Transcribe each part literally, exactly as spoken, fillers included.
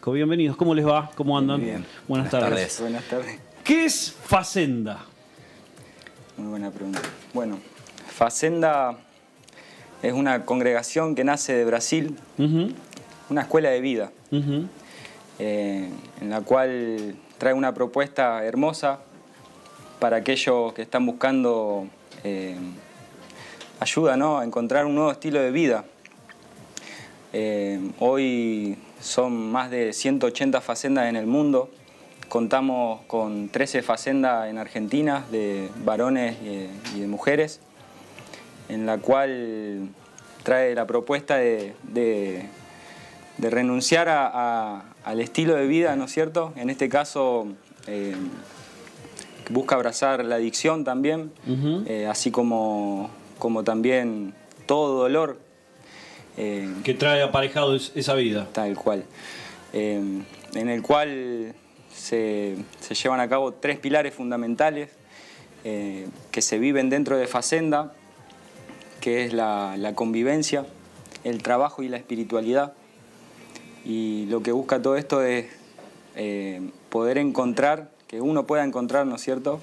Bienvenidos, ¿cómo les va? ¿Cómo andan? Muy bien. Buenas, Buenas tardes. tardes. Buenas tardes. ¿Qué es Facenda? Muy buena pregunta. Bueno, Facenda es una congregación que nace de Brasil, uh-huh. una escuela de vida, uh-huh. eh, en la cual trae una propuesta hermosa para aquellos que están buscando eh, ayuda, ¿no?, a encontrar un nuevo estilo de vida. Eh, hoy son más de ciento ochenta facendas en el mundo. Contamos con trece facendas en Argentina de varones y de mujeres, en la cual trae la propuesta de, de, de renunciar a, a, al estilo de vida, ¿no es cierto? En este caso eh, busca abrazar la adicción también, uh-huh. eh, así como, como también todo dolor. Eh, que trae aparejado esa vida. Tal cual. Eh, en el cual se, se llevan a cabo tres pilares fundamentales eh, que se viven dentro de Facenda, que es la, la convivencia, el trabajo y la espiritualidad. Y lo que busca todo esto es eh, poder encontrar, que uno pueda encontrar, ¿no es cierto?,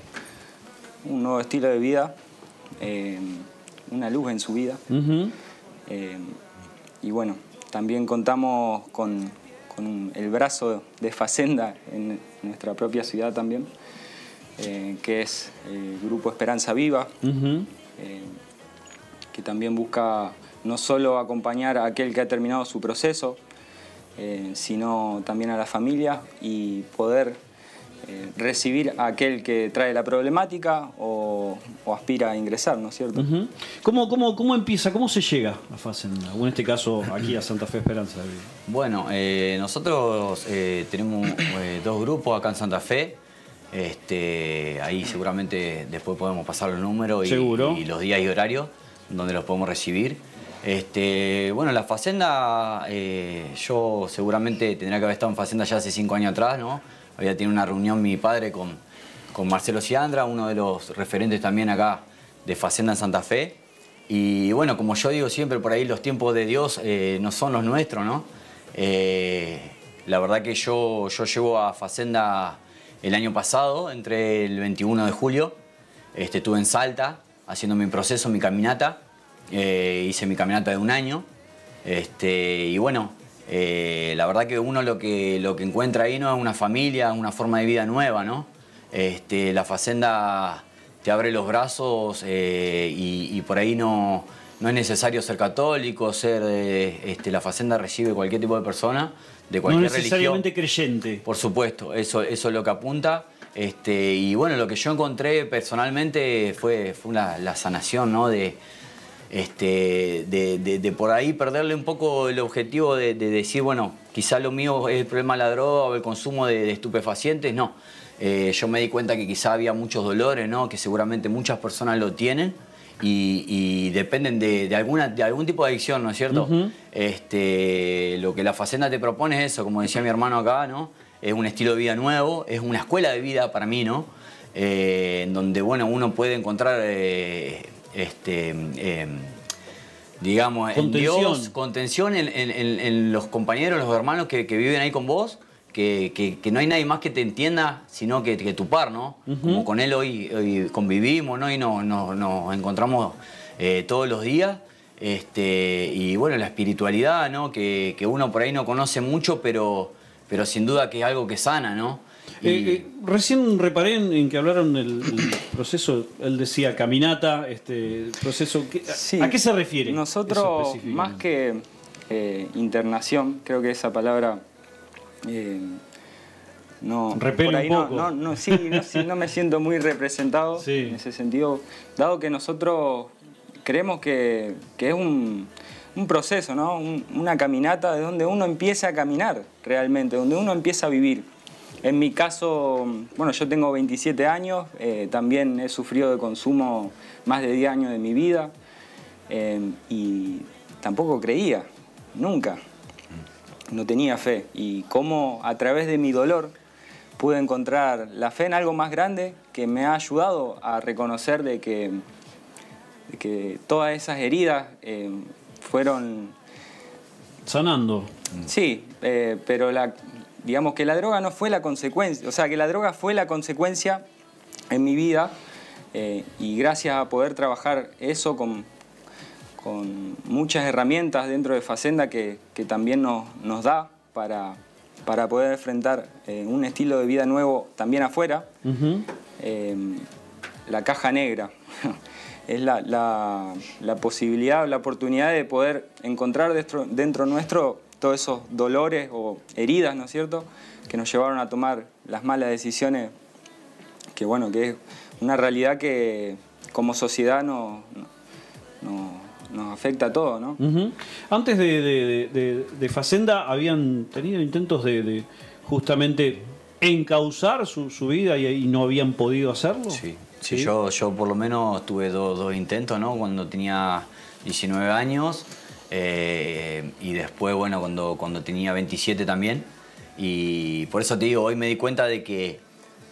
un nuevo estilo de vida, eh, una luz en su vida. Uh-huh. eh, Y bueno, también contamos con, con el brazo de Facenda en nuestra propia ciudad también, eh, que es el Grupo Esperanza Viva, uh-huh. eh, que también busca no solo acompañar a aquel que ha terminado su proceso, eh, sino también a la familia y poder eh, recibir a aquel que trae la problemática o, o aspira a ingresar, ¿no es cierto? Uh-huh. ¿Cómo, cómo, ¿Cómo empieza? ¿Cómo se llega a Facenda? O en este caso, aquí a Santa Fe Esperanza. Bueno, eh, nosotros eh, tenemos eh, dos grupos acá en Santa Fe. Este, ahí seguramente después podemos pasar los números y, y los días y horarios donde los podemos recibir. Este, bueno, la Facenda, eh, yo seguramente tendría que haber estado en Facenda ya hace cinco años atrás, ¿no? Había tenido una reunión mi padre con, con Marcelo Ciandra, uno de los referentes también acá de Facenda en Santa Fe. Y bueno, como yo digo siempre por ahí, los tiempos de Dios eh, no son los nuestros, ¿no? Eh, la verdad que yo, yo llego a Facenda el año pasado, entre el veintiuno de julio. Este, estuve en Salta haciendo mi proceso, mi caminata. Eh, hice mi caminata de un año. Este, y bueno, eh, la verdad que uno lo que, lo que encuentra ahí no es una familia, una forma de vida nueva, ¿no? Este, la Facenda te abre los brazos eh, y, y por ahí no, no es necesario ser católico, ser eh, este, la Facenda recibe cualquier tipo de persona, de cualquier religión. No necesariamente creyente. Por supuesto, eso, eso es lo que apunta. Este, y bueno, lo que yo encontré personalmente fue, fue la, la sanación, ¿no? De, Este, de, de, de por ahí perderle un poco el objetivo de, de decir, bueno, quizá lo mío es el problema de la droga o el consumo de, de estupefacientes. No, eh, yo me di cuenta que quizá había muchos dolores, ¿no?, que seguramente muchas personas lo tienen y, y dependen de, de, alguna, de algún tipo de adicción, ¿no es cierto? Uh-huh. este, lo que la Facenda te propone es eso, como decía mi hermano acá, ¿no? Es un estilo de vida nuevo, es una escuela de vida para mí, ¿no? Eh, en donde, bueno, uno puede encontrar... Eh, Este, eh, digamos, contención. en Dios, contención en, en, en los compañeros, los hermanos que, que viven ahí con vos, que, que, que no hay nadie más que te entienda, sino que, que tu par, ¿no? Uh-huh. Como con él hoy, hoy convivimos, ¿no? Y nos, nos, nos encontramos eh, todos los días. Este, y bueno, la espiritualidad, ¿no? Que, que uno por ahí no conoce mucho, pero, pero sin duda que es algo que sana, ¿no? Y... Eh, eh, recién reparé en, en que hablaron del proceso, él decía caminata, este proceso. Sí, ¿A qué se refiere? Nosotros, más que eh, internación, creo que esa palabra eh, no, repele por ahí un poco. No, no, no, sí, no, sí, no me siento muy representado sí. en ese sentido, dado que nosotros creemos que, que es un, un proceso, ¿no? un, una caminata de donde uno empieza a caminar realmente, donde uno empieza a vivir. En mi caso, bueno, yo tengo veintisiete años, eh, también he sufrido de consumo más de diez años de mi vida eh, y tampoco creía, nunca, no tenía fe. Y cómo a través de mi dolor pude encontrar la fe en algo más grande que me ha ayudado a reconocer de que, de que todas esas heridas eh, fueron sanando. Sí, eh, pero la, digamos que la droga no fue la consecuencia, o sea, que la droga fue la consecuencia en mi vida eh, y gracias a poder trabajar eso con, con muchas herramientas dentro de Facenda que, que también nos, nos da para, para poder enfrentar eh, un estilo de vida nuevo también afuera, uh-huh. eh, la caja negra. Es la, la, la posibilidad, la oportunidad de poder encontrar dentro, dentro nuestro todos esos dolores o heridas, ¿no es cierto?, que nos llevaron a tomar las malas decisiones, que bueno, que es una realidad que como sociedad no, no, nos afecta a todos, ¿no? Uh-huh. Antes de, de, de, de Facenda, ¿habían tenido intentos de, de justamente encauzar su, su vida y, y no habían podido hacerlo? Sí. Sí, ¿Sí? Yo, yo por lo menos tuve dos, dos intentos, ¿no? Cuando tenía diecinueve años eh, y después, bueno, cuando, cuando tenía veintisiete también. Y por eso te digo, hoy me di cuenta de que,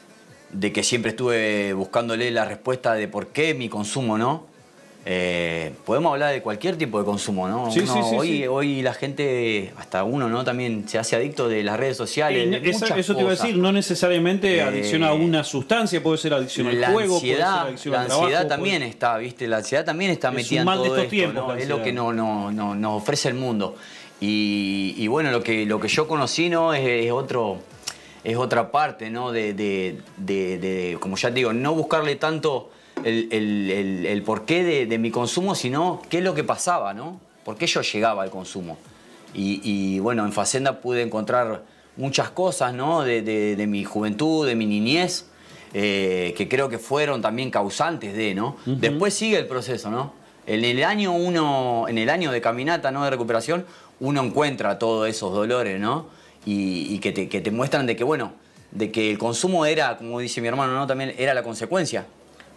de que siempre estuve buscándole la respuesta de por qué mi consumo, ¿no? Eh, podemos hablar de cualquier tipo de consumo, ¿no? Sí, uno, sí, sí, hoy, sí. hoy la gente, hasta uno, ¿no? También se hace adicto de las redes sociales. Eh, de esa, eso cosas. te iba a decir, no necesariamente eh, adicción a una sustancia, puede ser adicción al juego, ansiedad, puede ser adicción la al ansiedad trabajo, también puede... está, ¿viste? La ansiedad también está es metida un mal en todo de estos esto, tiempos, ¿no? Es lo que no, no, no, nos ofrece el mundo. Y, y bueno, lo que, lo que yo conocí, ¿no? Es, es otro... es otra parte, ¿no? De, de, de, de, como ya te digo, no buscarle tanto el, el, el, el porqué de, de mi consumo, sino qué es lo que pasaba, ¿no? ¿Por qué yo llegaba al consumo? Y, y bueno, en Facenda pude encontrar muchas cosas, ¿no? De, de, de mi juventud, de mi niñez, eh, que creo que fueron también causantes de, ¿no? Uh-huh. Después sigue el proceso, ¿no? En el año uno, en el año de caminata, ¿no? De recuperación, uno encuentra todos esos dolores, ¿no? Y, y que, te, que te muestran de que, bueno, de que el consumo era, como dice mi hermano, ¿no? También era la consecuencia.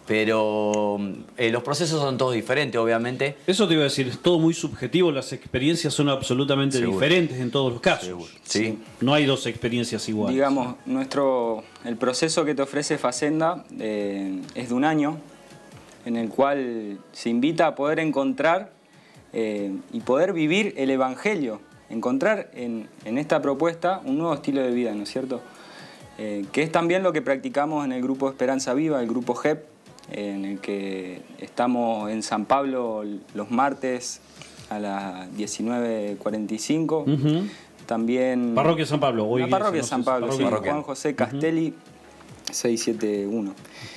Pero eh, los procesos son todos diferentes, obviamente. Eso te iba a decir, es todo muy subjetivo, las experiencias son absolutamente Seguro. diferentes en todos los casos. Seguro. Sí. No hay dos experiencias iguales. Digamos, nuestro, el proceso que te ofrece Facenda eh, es de un año, en el cual se invita a poder encontrar eh, y poder vivir el Evangelio. Encontrar en, en esta propuesta un nuevo estilo de vida, ¿no es cierto? Eh, que es también lo que practicamos en el grupo Esperanza Viva, el grupo G E P, eh, en el que estamos en San Pablo los martes a las diecinueve cuarenta y cinco. Uh-huh. También... Parroquia San Pablo. Hoy la Parroquia no San Pablo, Parroquia. sí, Juan José Castelli, uh-huh. seiscientos setenta y uno.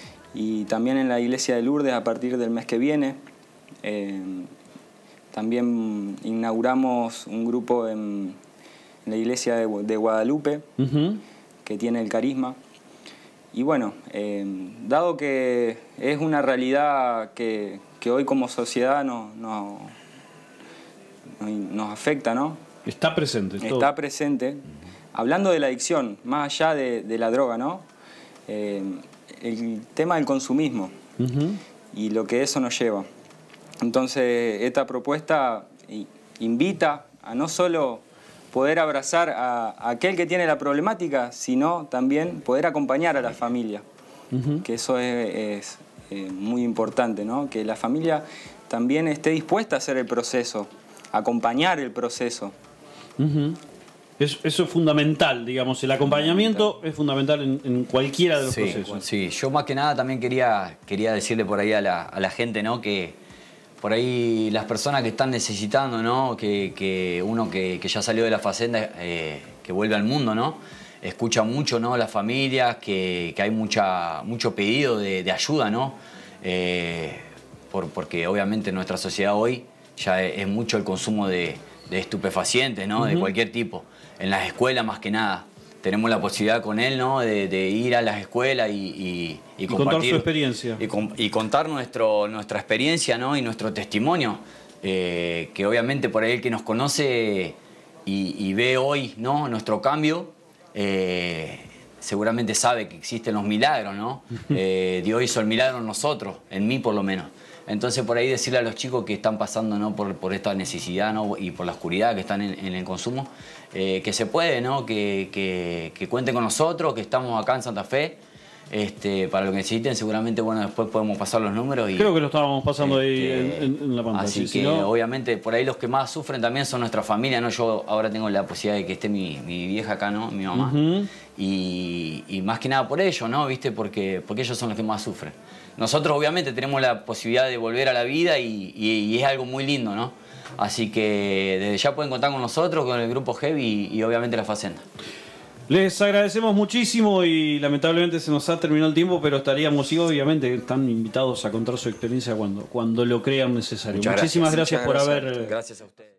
Y también en la iglesia de Lourdes a partir del mes que viene. Eh, También inauguramos un grupo en, en la iglesia de, de Guadalupe, uh-huh. que tiene el carisma. Y bueno, eh, dado que es una realidad que, que hoy como sociedad no, no, no, nos afecta, ¿no? Está presente. Está todo. presente. Hablando de la adicción, más allá de, de la droga, ¿no? Eh, el tema del consumismo uh-huh. y lo que eso nos lleva. Entonces, esta propuesta invita a no solo poder abrazar a, a aquel que tiene la problemática, sino también poder acompañar a la familia, uh-huh. que eso es, es eh, muy importante, ¿no? Que la familia también esté dispuesta a hacer el proceso, acompañar el proceso. Uh-huh. Eso, eso es fundamental, digamos, el acompañamiento fundamental. Es fundamental en, en cualquiera de los sí, procesos. Sí, yo más que nada también quería, quería decirle por ahí a la, a la gente, ¿no? Que por ahí las personas que están necesitando, ¿no? Que, que uno que, que ya salió de la Facenda, eh, que vuelve al mundo, ¿no? Escucha mucho, ¿no? Las familias, que, que hay mucha, mucho pedido de, de ayuda, ¿no? Eh, por, porque obviamente en nuestra sociedad hoy ya es, es mucho el consumo de, de estupefacientes, ¿no? Uh-huh. De cualquier tipo. En las escuelas más que nada. Tenemos la posibilidad con él, ¿no? De, de ir a las escuelas y, y, y, y compartir, contar su experiencia. Y, con, y contar nuestro, nuestra experiencia, ¿no? Y nuestro testimonio. Eh, que obviamente por ahí el que nos conoce y, y ve hoy, ¿no? Nuestro cambio, eh, seguramente sabe que existen los milagros, ¿no? Eh, Dios hizo el milagro en nosotros, en mí por lo menos. Entonces por ahí decirle a los chicos que están pasando, ¿no? por, por esta necesidad, ¿no? Y por la oscuridad que están en, en el consumo, eh, que se puede, ¿no? Que, que, que cuenten con nosotros, que estamos acá en Santa Fe, Este, para lo que necesiten, seguramente, bueno, después podemos pasar los números. Y, creo que lo estábamos pasando este, ahí en, en la pantalla. Así sí, que, si no... obviamente, por ahí los que más sufren también son nuestra familia, ¿no? Yo ahora tengo la posibilidad de que esté mi, mi vieja acá, ¿no? Mi mamá. Uh-huh. y, y más que nada por ellos, ¿no? ¿Viste? Porque, porque ellos son los que más sufren. Nosotros, obviamente, tenemos la posibilidad de volver a la vida y, y, y es algo muy lindo, ¿no? Así que desde ya pueden contar con nosotros, con el Grupo Heavy y, y obviamente la Facenda. Les agradecemos muchísimo y lamentablemente se nos ha terminado el tiempo, pero estaríamos y obviamente están invitados a contar su experiencia cuando, cuando lo crean necesario. Muchas Muchísimas gracias, gracias, gracias por gracias. haber... Gracias a ustedes.